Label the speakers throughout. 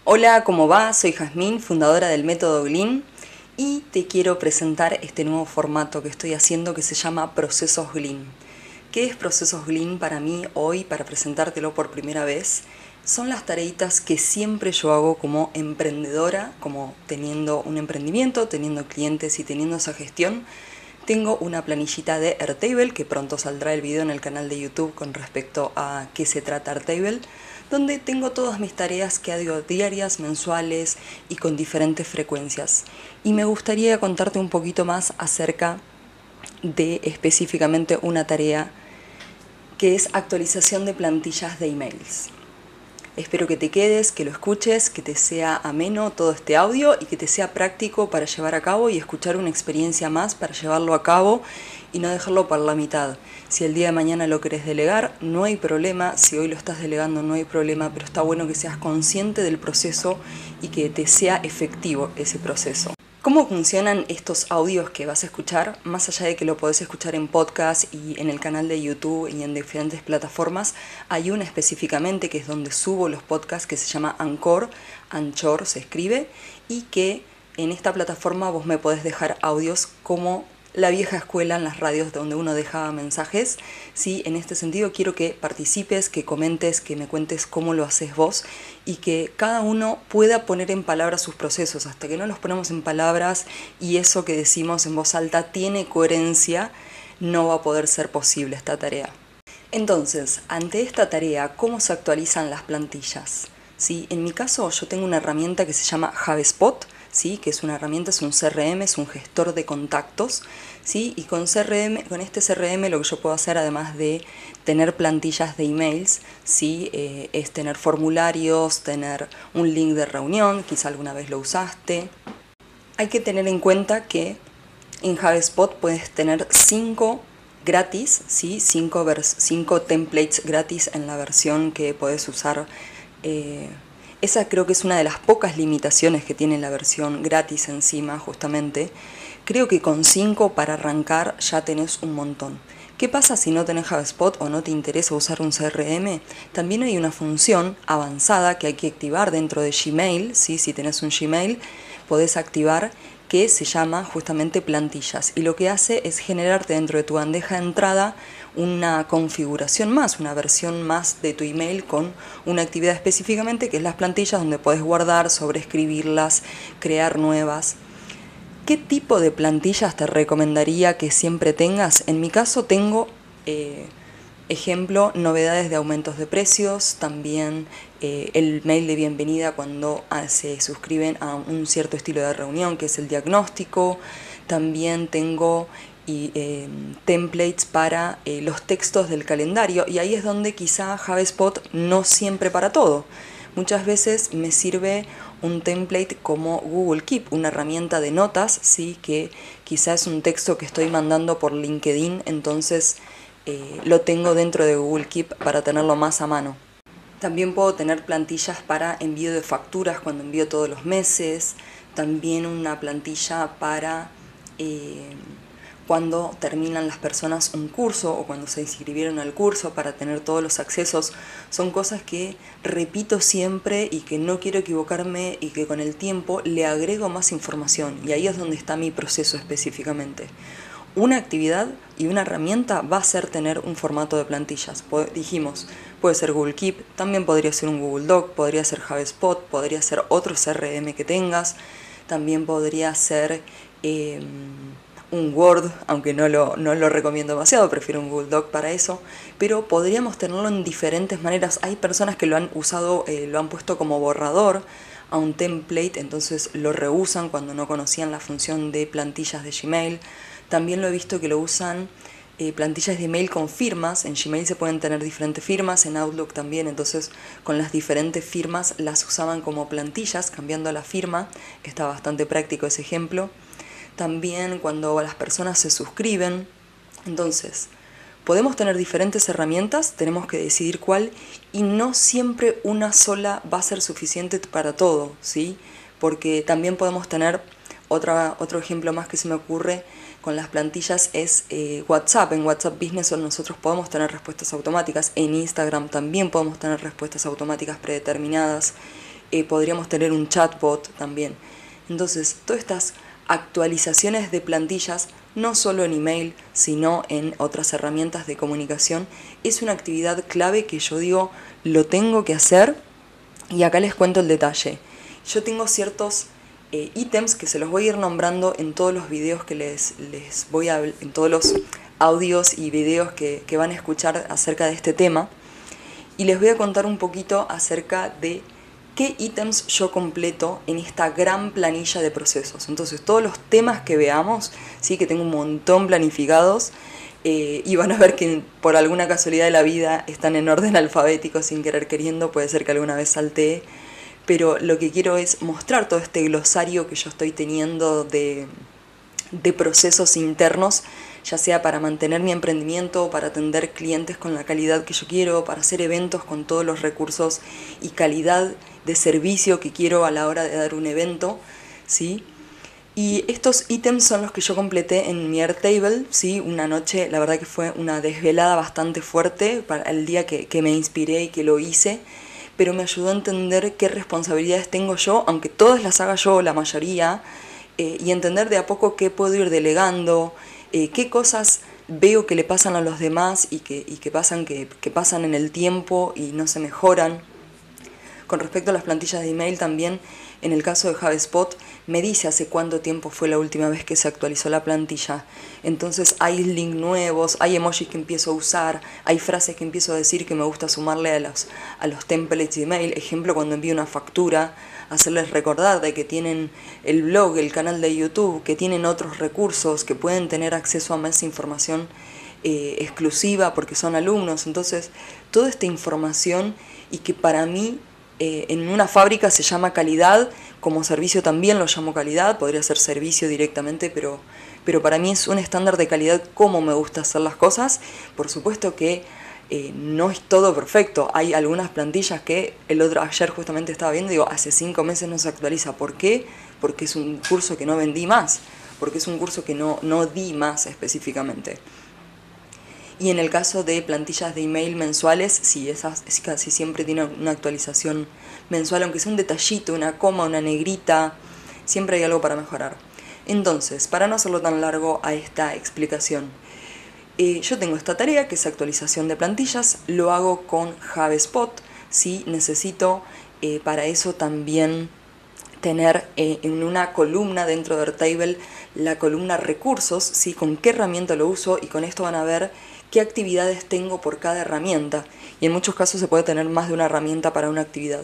Speaker 1: Hola, ¿cómo va? Soy Jazmín, fundadora del método Glean, y te quiero presentar este nuevo formato que estoy haciendo que se llama Procesos Glean. ¿Qué es Procesos Glean para mí hoy, para presentártelo por primera vez? Son las tareitas que siempre yo hago como emprendedora, como teniendo un emprendimiento, teniendo clientes y teniendo esa gestión. Tengo una planillita de Airtable, que pronto saldrá el video en el canal de YouTube con respecto a qué se trata Airtable, donde tengo todas mis tareas que hago diarias, mensuales y con diferentes frecuencias. Y me gustaría contarte un poquito más acerca de específicamente una tarea que es actualización de plantillas de emails. Espero que te quedes, que lo escuches, que te sea ameno todo este audio y que te sea práctico para llevar a cabo y escuchar una experiencia más para llevarlo a cabo y no dejarlo por la mitad. Si el día de mañana lo querés delegar, no hay problema. Si hoy lo estás delegando, no hay problema, pero está bueno que seas consciente del proceso y que te sea efectivo ese proceso. ¿Cómo funcionan estos audios que vas a escuchar? Más allá de que lo podés escuchar en podcast y en el canal de YouTube y en diferentes plataformas, hay una específicamente que es donde subo los podcasts que se llama Anchor, Anchor se escribe, y que en esta plataforma vos me podés dejar audios como la vieja escuela en las radios donde uno dejaba mensajes. Sí, en este sentido quiero que participes, que comentes, que me cuentes cómo lo haces vos y que cada uno pueda poner en palabras sus procesos. Hasta que no los ponemos en palabras y eso que decimos en voz alta tiene coherencia, no va a poder ser posible esta tarea. Entonces, ante esta tarea, ¿cómo se actualizan las plantillas? ¿Sí? En mi caso, yo tengo una herramienta que se llama HubSpot, ¿sí? Que es una herramienta, es un CRM, es un gestor de contactos, ¿sí? Y con este CRM lo que yo puedo hacer, además de tener plantillas de emails, ¿sí? Es tener formularios, tener un link de reunión, quizá alguna vez lo usaste. Hay que tener en cuenta que en HubSpot puedes tener 5 gratis, ¿sí? 5 templates gratis en la versión que puedes usar. Esa creo que es una de las pocas limitaciones que tiene la versión gratis encima, justamente. Creo que con 5 para arrancar ya tenés un montón. ¿Qué pasa si no tenés HubSpot o no te interesa usar un CRM? También hay una función avanzada que hay que activar dentro de Gmail, ¿sí? Si tenés un Gmail, podés activar, que se llama justamente plantillas, y lo que hace es generarte dentro de tu bandeja de entrada una configuración más, una versión más de tu email con una actividad específicamente que es las plantillas, donde puedes guardar, sobreescribirlas, crear nuevas. ¿Qué tipo de plantillas te recomendaría que siempre tengas? En mi caso tengo, ejemplo, novedades de aumentos de precios, también el mail de bienvenida cuando se suscriben a un cierto estilo de reunión, que es el diagnóstico. También tengo templates para los textos del calendario, y ahí es donde quizá HubSpot no siempre para todo. Muchas veces me sirve un template como Google Keep, una herramienta de notas, ¿sí? Que quizás es un texto que estoy mandando por LinkedIn, entonces lo tengo dentro de Google Keep para tenerlo más a mano. También puedo tener plantillas para envío de facturas cuando envío todos los meses, también una plantilla para cuando terminan las personas un curso o cuando se inscribieron al curso, para tener todos los accesos. Son cosas que repito siempre y que no quiero equivocarme, y que con el tiempo le agrego más información, y ahí es donde está mi proceso específicamente. Una actividad y una herramienta va a ser tener un formato de plantillas. Dijimos, puede ser Google Keep, también podría ser un Google Doc, podría ser HubSpot, podría ser otro CRM que tengas, también podría ser un Word, aunque no lo recomiendo demasiado, prefiero un Google Doc para eso, pero podríamos tenerlo en diferentes maneras. Hay personas que lo han usado, lo han puesto como borrador a un template, entonces lo reusan cuando no conocían la función de plantillas de Gmail. También lo he visto que lo usan plantillas de email con firmas. En Gmail se pueden tener diferentes firmas, en Outlook también, entonces con las diferentes firmas las usaban como plantillas, cambiando la firma. Está bastante práctico ese ejemplo. También cuando las personas se suscriben, entonces podemos tener diferentes herramientas, tenemos que decidir cuál, y no siempre una sola va a ser suficiente para todo, ¿sí? Porque también podemos tener otro ejemplo más que se me ocurre con las plantillas es WhatsApp. En WhatsApp Business nosotros podemos tener respuestas automáticas, en Instagram también podemos tener respuestas automáticas predeterminadas. podríamos tener un chatbot también. Entonces, todas estas actualizaciones de plantillas, no solo en email, sino en otras herramientas de comunicación, es una actividad clave que yo digo, lo tengo que hacer, y acá les cuento el detalle. Yo tengo ciertos ítems que se los voy a ir nombrando en todos los videos que les voy a, en todos los audios y videos que van a escuchar acerca de este tema, y les voy a contar un poquito acerca de qué ítems yo completo en esta gran planilla de procesos. Entonces, todos los temas que veamos, sí, que tengo un montón planificados, y van a ver que por alguna casualidad de la vida están en orden alfabético sin querer queriendo, puede ser que alguna vez saltee, pero lo que quiero es mostrar todo este glosario que yo estoy teniendo de procesos internos, ya sea para mantener mi emprendimiento, para atender clientes con la calidad que yo quiero, para hacer eventos con todos los recursos y calidad de servicio que quiero a la hora de dar un evento, ¿sí? Y estos ítems son los que yo completé en mi Airtable, ¿sí? Una noche, la verdad que fue una desvelada bastante fuerte para el día que me inspiré y que lo hice, pero me ayudó a entender qué responsabilidades tengo yo, aunque todas las haga yo, la mayoría, y entender de a poco qué puedo ir delegando, qué cosas veo que le pasan a los demás y que pasan en el tiempo y no se mejoran. Con respecto a las plantillas de email también, en el caso de HubSpot, me dice hace cuánto tiempo fue la última vez que se actualizó la plantilla. Entonces hay links nuevos, hay emojis que empiezo a usar, hay frases que empiezo a decir que me gusta sumarle a los templates de email. Ejemplo, cuando envío una factura, hacerles recordar de que tienen el blog, el canal de YouTube, que tienen otros recursos, que pueden tener acceso a más información exclusiva porque son alumnos. Entonces, toda esta información, y que para mí en una fábrica se llama calidad, como servicio también lo llamo calidad, podría ser servicio directamente, pero para mí es un estándar de calidad como me gusta hacer las cosas. Por supuesto que no es todo perfecto, hay algunas plantillas que ayer justamente estaba viendo, digo, hace 5 meses no se actualiza. ¿Por qué? Porque es un curso que no vendí más, porque es un curso que no di más específicamente. Y en el caso de plantillas de email mensuales, sí, esas casi siempre tienen una actualización mensual, aunque sea un detallito, una coma, una negrita, siempre hay algo para mejorar. Entonces, para no hacerlo tan largo a esta explicación, yo tengo esta tarea que es actualización de plantillas, lo hago con HubSpot, ¿sí? Necesito para eso también tener en una columna dentro de Airtable la columna recursos, ¿sí? Con qué herramienta lo uso, y con esto van a ver qué actividades tengo por cada herramienta, y en muchos casos se puede tener más de una herramienta para una actividad.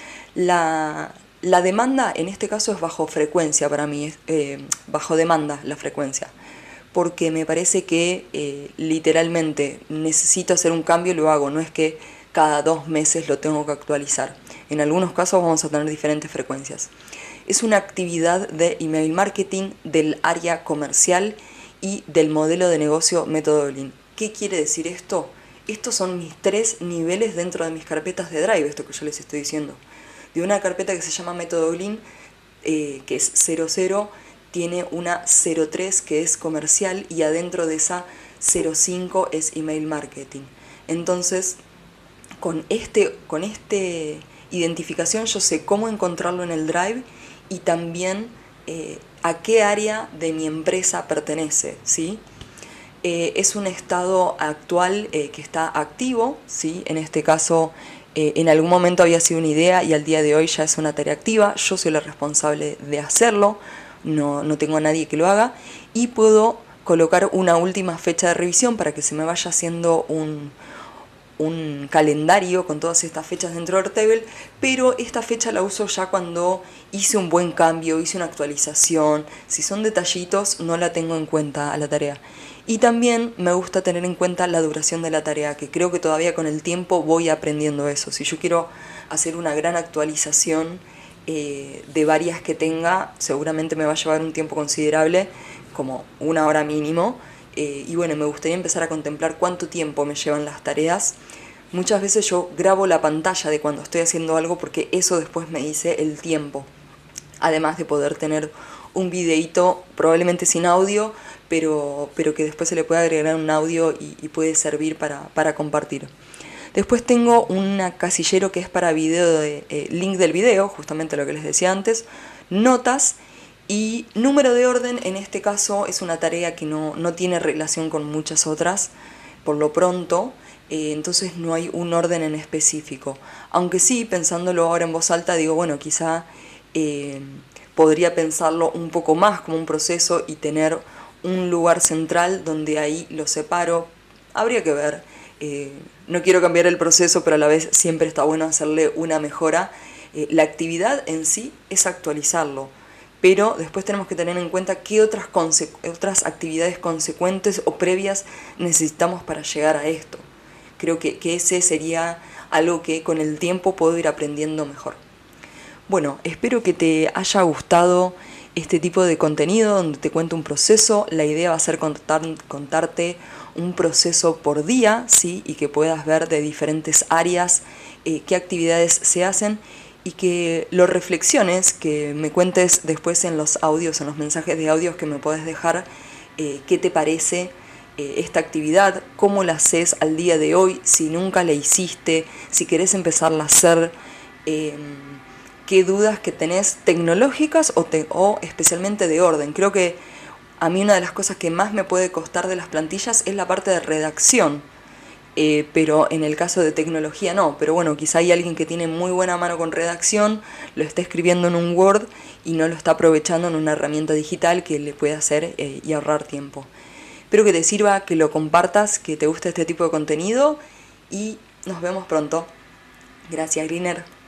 Speaker 1: La demanda en este caso es bajo frecuencia para mí, bajo demanda la frecuencia, porque me parece que literalmente necesito hacer un cambio y lo hago, no es que cada 2 meses lo tengo que actualizar. En algunos casos vamos a tener diferentes frecuencias. Es una actividad de email marketing del área comercial y del modelo de negocio método Glynn. ¿Qué quiere decir esto? Estos son mis 3 niveles dentro de mis carpetas de Drive, esto que yo les estoy diciendo. De una carpeta que se llama método Glynn, que es 00, tiene una 03 que es comercial, y adentro de esa 05 es email marketing. Entonces, con este identificación yo sé cómo encontrarlo en el Drive, y también a qué área de mi empresa pertenece, ¿sí? Es un estado actual que está activo, ¿sí? En este caso, en algún momento había sido una idea y al día de hoy ya es una tarea activa. Yo soy la responsable de hacerlo, no tengo a nadie que lo haga, y puedo colocar una última fecha de revisión para que se me vaya haciendo un calendario con todas estas fechas dentro de Airtable, pero esta fecha la uso ya cuando hice un buen cambio, hice una actualización. Si son detallitos, no la tengo en cuenta a la tarea. Y también me gusta tener en cuenta la duración de la tarea, que creo que todavía con el tiempo voy aprendiendo eso. Si yo quiero hacer una gran actualización de varias que tenga, seguramente me va a llevar un tiempo considerable, como 1 hora mínimo. Y bueno, me gustaría empezar a contemplar cuánto tiempo me llevan las tareas. Muchas veces yo grabo la pantalla de cuando estoy haciendo algo, porque eso después me dice el tiempo. Además de poder tener un videíto, probablemente sin audio, pero que después se le puede agregar un audio y puede servir para compartir. Después tengo un casillero que es para video, link del video, justamente lo que les decía antes, notas y número de orden. En este caso es una tarea que no tiene relación con muchas otras, por lo pronto, entonces no hay un orden en específico. Aunque sí, pensándolo ahora en voz alta, digo, bueno, quizá podría pensarlo un poco más como un proceso y tener un lugar central donde ahí lo separo. Habría que ver. No quiero cambiar el proceso, pero a la vez siempre está bueno hacerle una mejora. La actividad en sí es actualizarlo, pero después tenemos que tener en cuenta qué otras actividades consecuentes o previas necesitamos para llegar a esto. Creo que ese sería algo que con el tiempo puedo ir aprendiendo mejor. Bueno, espero que te haya gustado este tipo de contenido donde te cuento un proceso. La idea va a ser contarte un proceso por día, ¿sí? Y que puedas ver de diferentes áreas qué actividades se hacen y que lo reflexiones, que me cuentes después en los audios, en los mensajes de audios que me podés dejar, qué te parece esta actividad, cómo la haces al día de hoy, si nunca la hiciste, si querés empezarla a hacer, qué dudas que tenés tecnológicas o especialmente de orden. Creo que a mí una de las cosas que más me puede costar de las plantillas es la parte de redacción, pero en el caso de tecnología no. Pero bueno, quizá hay alguien que tiene muy buena mano con redacción, lo está escribiendo en un Word y no lo está aprovechando en una herramienta digital que le puede hacer y ahorrar tiempo. Espero que te sirva, que lo compartas, que te guste este tipo de contenido y nos vemos pronto. Gracias, Greener.